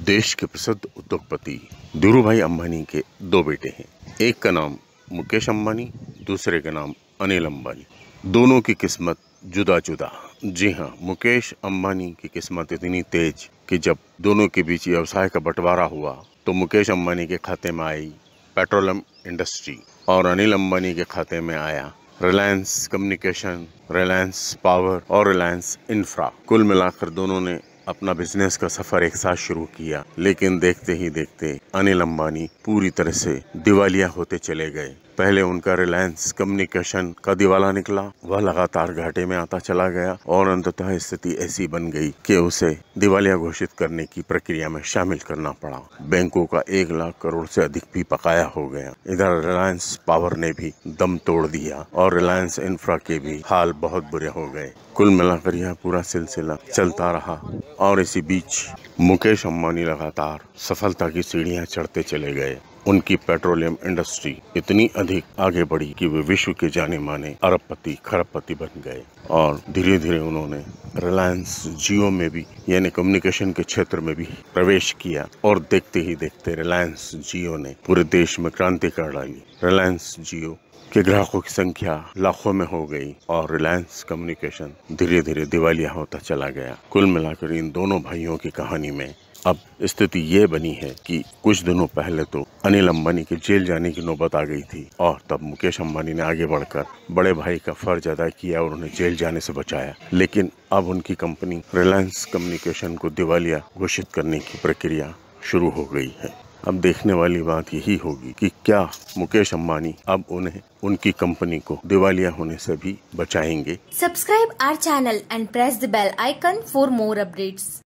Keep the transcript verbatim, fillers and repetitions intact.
देश के प्रसिद्ध उद्योगपति धीरूभाई अंबानी के दो बेटे हैं। एक का नाम मुकेश अंबानी, दूसरे का नाम अनिल अंबानी। दोनों की किस्मत जुदा जुदा। जी हाँ, मुकेश अंबानी की किस्मत इतनी तेज कि जब दोनों के बीच व्यवसाय का बंटवारा हुआ तो मुकेश अंबानी के खाते में आई पेट्रोलियम इंडस्ट्री और अनिल अंबानी के खाते में आया रिलायंस कम्युनिकेशन, रिलायंस पावर और रिलायंस इंफ्रा। कुल मिलाकर दोनों ने अपना बिजनेस का सफर एक साथ शुरू किया, लेकिन देखते ही देखते अनिल अंबानी पूरी तरह से दिवालिया होते चले गए। पहले उनका रिलायंस कम्युनिकेशन का दिवाला निकला, वह लगातार घाटे में आता चला गया और अंततः स्थिति ऐसी बन गई कि उसे दिवालिया घोषित करने की प्रक्रिया में शामिल करना पड़ा। बैंकों का एक लाख करोड़ से अधिक भी बकाया हो गया। इधर रिलायंस पावर ने भी दम तोड़ दिया और रिलायंस इंफ्रा के भी हाल बहुत बुरे हो गए। कुल मिलाकर यह पूरा सिलसिला चलता रहा और इसी बीच मुकेश अंबानी लगातार सफलता की सीढ़ियां चढ़ते चले गए। उनकी पेट्रोलियम इंडस्ट्री इतनी अधिक आगे बढ़ी कि वे विश्व के जाने माने अरबपति खरबपति बन गए और धीरे धीरे उन्होंने रिलायंस जियो में भी यानी कम्युनिकेशन के क्षेत्र में भी प्रवेश किया और देखते ही देखते रिलायंस जियो ने पूरे देश में क्रांति कर डाली। रिलायंस जियो के ग्राहकों की संख्या लाखों में हो गई और रिलायंस कम्युनिकेशन धीरे धीरे दिवालिया होता चला गया। कुल मिलाकर इन दोनों भाइयों की कहानी में अब स्थिति ये बनी है कि कुछ दिनों पहले तो अनिल अंबानी के जेल जाने की नौबत आ गई थी और तब मुकेश अंबानी ने आगे बढ़कर बड़े भाई का फर्ज अदा किया और उन्हें जेल जाने से बचाया। लेकिन अब उनकी कंपनी रिलायंस कम्युनिकेशन को दिवालिया घोषित करने की प्रक्रिया शुरू हो गई है। अब देखने वाली बात यही होगी कि क्या मुकेश अंबानी अब उन्हें उनकी कंपनी को दिवालिया होने से भी बचाएंगे। Subscribe our channel and press the bell icon for more updates.